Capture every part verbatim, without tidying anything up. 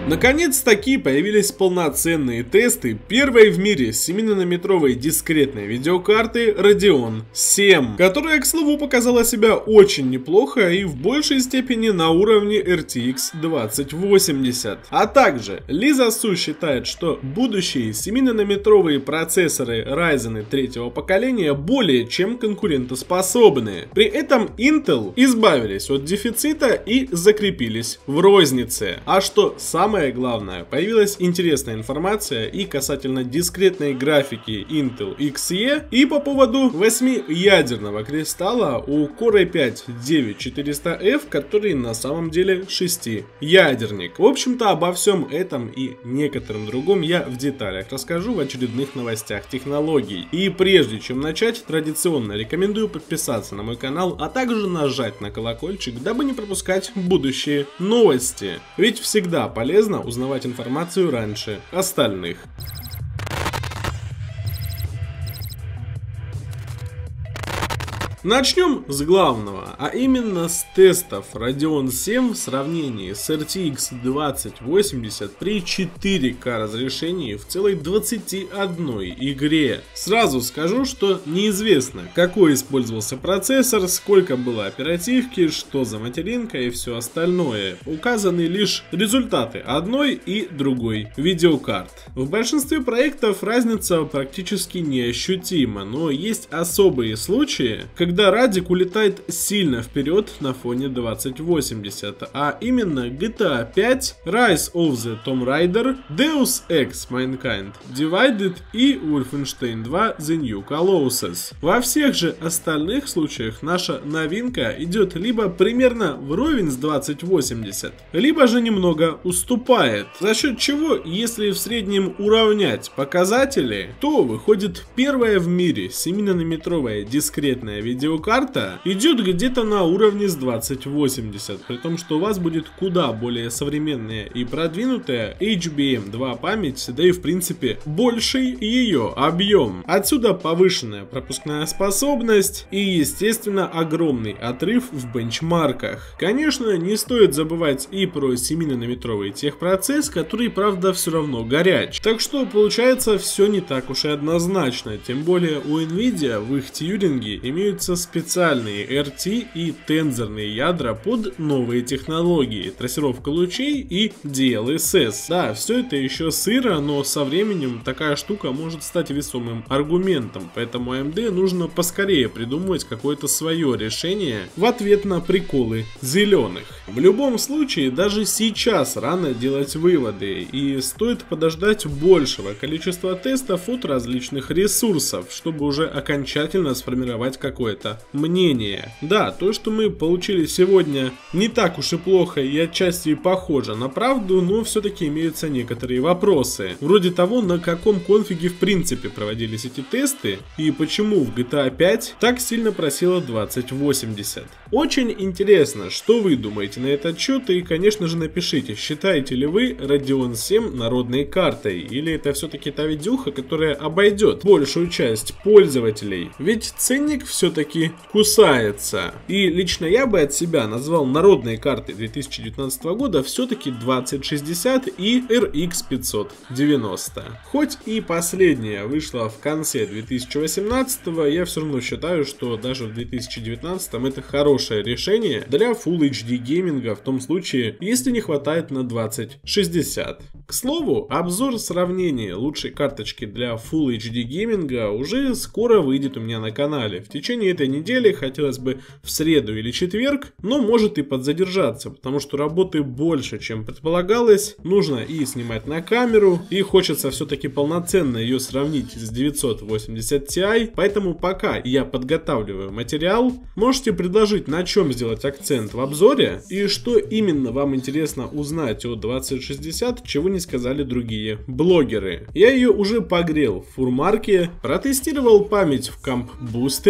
Наконец-таки появились полноценные тесты первой в мире семинанометровой дискретной видеокарты Radeon семь, которая, к слову, показала себя очень неплохо и в большей степени на уровне эр ти икс двадцать восемьдесят. А также Лиза Су считает, что будущие семинанометровые процессоры Ryzen третьего поколения более чем конкурентоспособны. При этом Intel избавились от дефицита и закрепились в рознице. А что самое Самое главное, появилась интересная информация и касательно дискретной графики Intel икс и, и по поводу восьмиядерного кристалла у Core ай пять девять четыреста эф, который на самом деле шестиядерник. В общем-то, обо всем этом и некоторым другом я в деталях расскажу в очередных новостях технологий. И прежде чем начать, традиционно рекомендую подписаться на мой канал, а также нажать на колокольчик, дабы не пропускать будущие новости. Ведь всегда полезно узнавать информацию раньше остальных. Начнем с главного, а именно с тестов Radeon семь в сравнении с эр ти икс двадцать восемьдесят при четыре ка разрешении в целой двадцати одной игре. Сразу скажу, что неизвестно, какой использовался процессор, сколько было оперативки, что за материнка и все остальное. Указаны лишь результаты одной и другой видеокарт. В большинстве проектов разница практически неощутима, но есть особые случаи, когда когда Радик улетает сильно вперед на фоне двадцать восемьдесят, а именно джи ти эй пять, Rise of the Tomb Raider, Deus Ex Mankind Divided и Wolfenstein два The New Colossus. Во всех же остальных случаях наша новинка идет либо примерно вровень с двадцать восемьдесят, либо же немного уступает, за счет чего, если в среднем уравнять показатели, то выходит первая в мире семинанометровая дискретная видеокарта Видеокарта идет где-то на уровне с двадцать восемьдесят, при том, что у вас будет куда более современная и продвинутая эйч би эм два память, да и в принципе больший ее объем. Отсюда повышенная пропускная способность и, естественно, огромный отрыв в бенчмарках. Конечно, не стоит забывать и про семинанометровый техпроцесс, который, правда, все равно горяч. Так что получается все не так уж и однозначно, тем более у Nvidia в их тьюринге имеются специальные эр ти и тензорные ядра под новые технологии, трассировка лучей и ди эл эс эс. Да, все это еще сыро, но со временем такая штука может стать весомым аргументом, поэтому эй эм ди нужно поскорее придумывать какое-то свое решение в ответ на приколы зеленых. В любом случае, даже сейчас рано делать выводы, и стоит подождать большего количества тестов от различных ресурсов, чтобы уже окончательно сформировать какое-то мнение. Да, то, что мы получили сегодня, не так уж и плохо и отчасти похоже на правду, но все-таки имеются некоторые вопросы. Вроде того, на каком конфиге в принципе проводились эти тесты и почему в джи ти эй пять так сильно просила двадцать восемьдесят. Очень интересно, что вы думаете на этот счет, и, конечно же, напишите, считаете ли вы Radeon семь народной картой, или это все-таки та видюха, которая обойдет большую часть пользователей. Ведь ценник все-таки кусается. И лично я бы от себя назвал народной картой две тысячи девятнадцатого года все-таки двадцать шестьдесят и эр икс пятьсот девяносто. Хоть и последняя вышла в конце две тысячи восемнадцатого, я все равно считаю, что даже в две тысячи девятнадцатом это хорошее решение для Full эйч ди гейминга в том случае, если не хватает на двадцать шестьдесят. К слову, обзор сравнения лучшей карточки для Full эйч ди гейминга уже скоро выйдет у меня на канале. В течение этой недели, хотелось бы в среду или четверг, но может и подзадержаться, потому что работы больше, чем предполагалось. Нужно и снимать на камеру, и хочется все-таки полноценно ее сравнить с девятьсот восемьдесят ти, поэтому пока я подготавливаю материал, можете предложить, на чем сделать акцент в обзоре, и что именно вам интересно узнать о двадцать шестьдесят, чего не сказали другие блогеры. Я ее уже погрел в фурмарке, протестировал память в комп-бустере,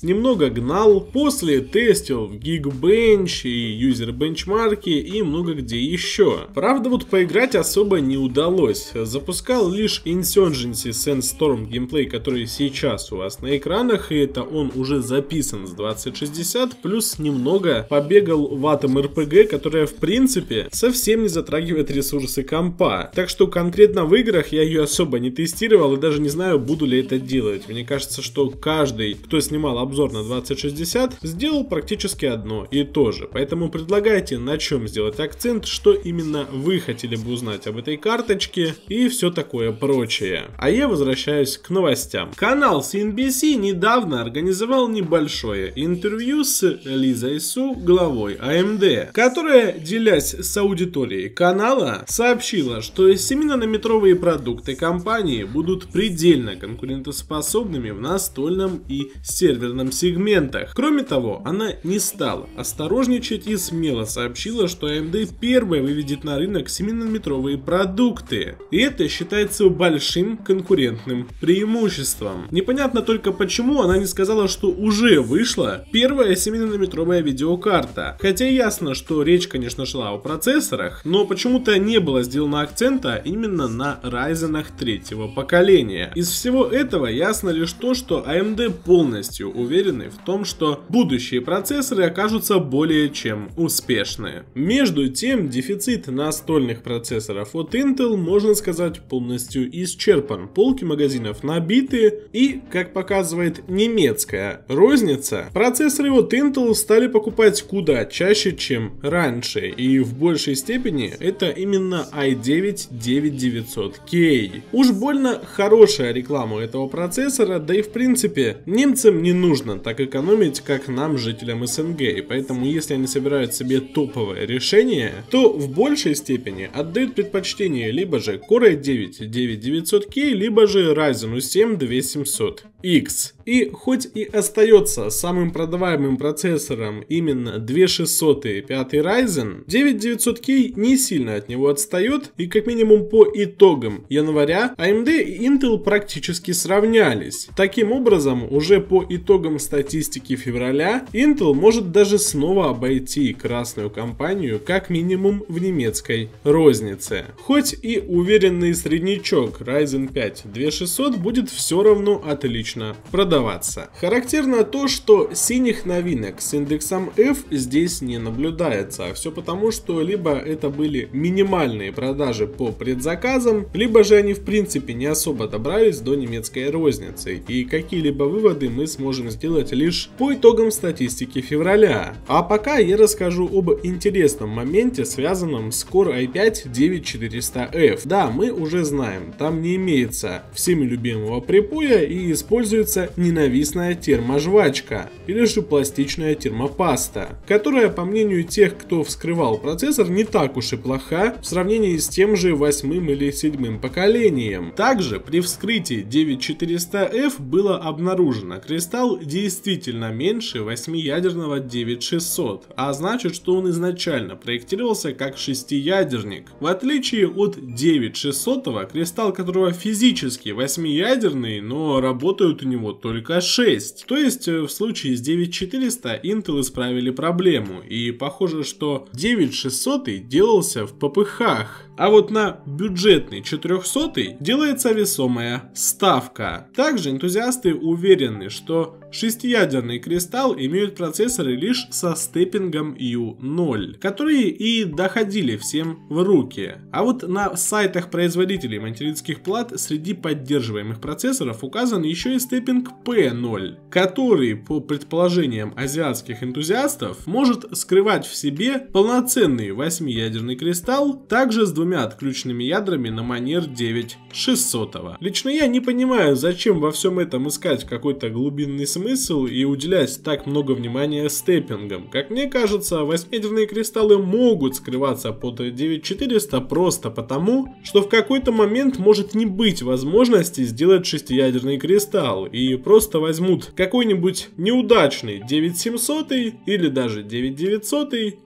немного гнал, после тестил в Geekbench и юзер бенчмарки и много где еще. Правда, вот поиграть особо не удалось. Запускал лишь Insurgency Sandstorm геймплей, который сейчас у вас на экранах, и это он уже записан с двадцать шестьдесят, плюс немного побегал в Atom эр пи джи, которая в принципе совсем не затрагивает ресурсы компа. Так что конкретно в играх я ее особо не тестировал и даже не знаю, буду ли это делать. Мне кажется, что каждый, кто снимал обзор на двадцать шестьдесят, сделал практически одно и то же. Поэтому предлагайте, на чем сделать акцент, что именно вы хотели бы узнать об этой карточке и все такое прочее. А я возвращаюсь к новостям. Канал си эн би си недавно организовал небольшое интервью с Лизой Су, главой а эм ди, которая, делясь с аудиторией канала, сообщила, что семинанометровые продукты компании будут предельно конкурентоспособными в настольном и серверном сегментах. Кроме того, она не стала осторожничать и смело сообщила, что а эм ди первая выведет на рынок семинанометровые продукты. И это считается большим конкурентным преимуществом. Непонятно только, почему она не сказала, что уже вышла первая семинанометровая видеокарта. Хотя ясно, что речь, конечно, шла о процессорах, но почему-то не было сделано акцента именно на Ryzen третьего поколения. Из всего этого ясно лишь то, что а эм ди полностью уверены в том, что будущие процессоры окажутся более чем успешны. Между тем, дефицит настольных процессоров от Intel, можно сказать, полностью исчерпан. Полки магазинов набиты, и, как показывает немецкая розница, процессоры от Intel стали покупать куда чаще, чем раньше, и в большей степени это именно ай девять девять девятьсот кей. Уж больно хорошая реклама этого процессора, да и в принципе немцам не нужно так экономить, как нам, жителям эс эн гэ, и поэтому если они собирают себе топовое решение, то в большей степени отдают предпочтение либо же Core ай девять девять девятьсот кей, либо же Ryzen семь две тысячи семьсот икс. И хоть и остается самым продаваемым процессором именно две тысячи шестьсот пятый Ryzen, девять девятьсот кей не сильно от него отстает, и как минимум по итогам января а эм ди и Intel практически сравнялись. Таким образом, уже по итогам статистики февраля, Intel может даже снова обойти красную компанию как минимум в немецкой рознице. Хоть и уверенный среднячок Ryzen пять две тысячи шестьсот будет все равно отлично продаваться. Характерно то, что синих новинок с индексом F здесь не наблюдается. Все потому, что либо это были минимальные продажи по предзаказам, либо же они в принципе не особо добрались до немецкой розницы. И какие-либо выводы мы сможем сделать лишь по итогам статистики февраля. А пока я расскажу об интересном моменте, связанном с Core ай пять девять четыреста эф. Да, мы уже знаем, там не имеется всеми любимого припоя и используется ненавистная терможвачка или же пластичная термопаста, которая, по мнению тех, кто вскрывал процессор, не так уж и плоха в сравнении с тем же восьмым или седьмым поколением. Также при вскрытии девять четыреста эф было обнаружено, кристалл действительно меньше восьмиядерного девять шестьсот, а значит, что он изначально проектировался как шестиядерник. В отличие от девять шестьсот, кристалл которого физически восьмиядерный, но работают у него только шесть. То есть в случае с девять четыреста Intel исправили проблему, и похоже, что девять шестьсот делался в попыхах. А вот на бюджетный четырехсотый делается весомая ставка. Также энтузиасты уверены, что шестиядерный кристалл имеют процессоры лишь со степпингом ю ноль, которые и доходили всем в руки. А вот на сайтах производителей материнских плат среди поддерживаемых процессоров указан еще и степпинг пи ноль, который, по предположениям азиатских энтузиастов, может скрывать в себе полноценный восьмиядерный кристалл, также с двумя отключенными ядрами на манер девять шестьсот. Лично я не понимаю, зачем во всем этом искать какой-то глубинный смысл и уделять так много внимания степпингам. Как мне кажется, восьмиядерные кристаллы могут скрываться под девять четыреста просто потому, что в какой-то момент может не быть возможности сделать шестиядерный кристалл, и просто возьмут какой-нибудь неудачный девять семьсот или даже девять девятьсот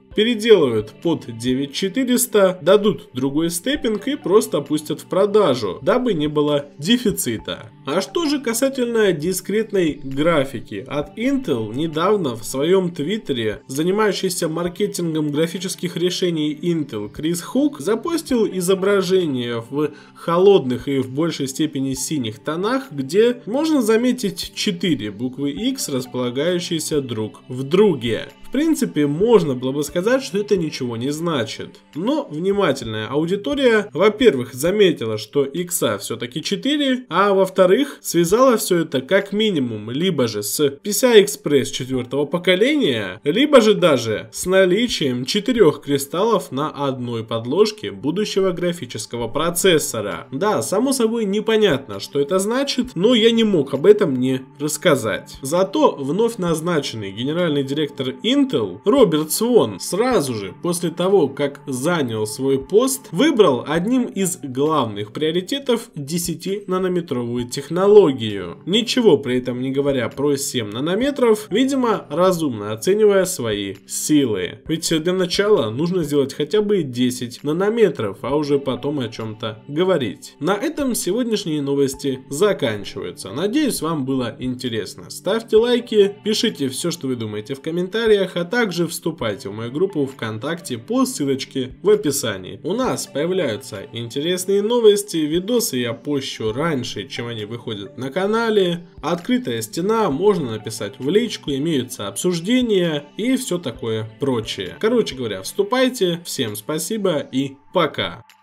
переделают под девять четыреста, дадут другой степпинг и просто опустят в продажу, дабы не было дефицита. А что же касательно дискретной графики? От Intel недавно в своем твиттере занимающийся маркетингом графических решений Intel Крис Хук запостил изображение в холодных и в большей степени синих тонах, где можно заметить четыре буквы X, располагающиеся друг в друге. В принципе, можно было бы сказать, что это ничего не значит. Но внимательная аудитория, во-первых, заметила, что X все-таки четыре, а во-вторых, связала все это как минимум либо же с пи си ай экспресс четвертого поколения, либо же даже с наличием четырех кристаллов на одной подложке будущего графического процессора. Да, само собой непонятно, что это значит, но я не мог об этом не рассказать. Зато вновь назначенный генеральный директор Intel Intel Роберт Свон сразу же после того, как занял свой пост, выбрал одним из главных приоритетов десятинанометровую технологию. Ничего при этом не говоря про семь нанометров, видимо, разумно оценивая свои силы. Ведь для начала нужно сделать хотя бы десять нанометров, а уже потом о чем-то говорить. На этом сегодняшние новости заканчиваются. Надеюсь, вам было интересно. Ставьте лайки, пишите все, что вы думаете в комментариях, а также вступайте в мою группу ВКонтакте по ссылочке в описании. У нас появляются интересные новости, видосы я пощу раньше, чем они выходят на канале. Открытая стена, можно написать в личку, имеются обсуждения и все такое прочее. Короче говоря, вступайте, всем спасибо и пока.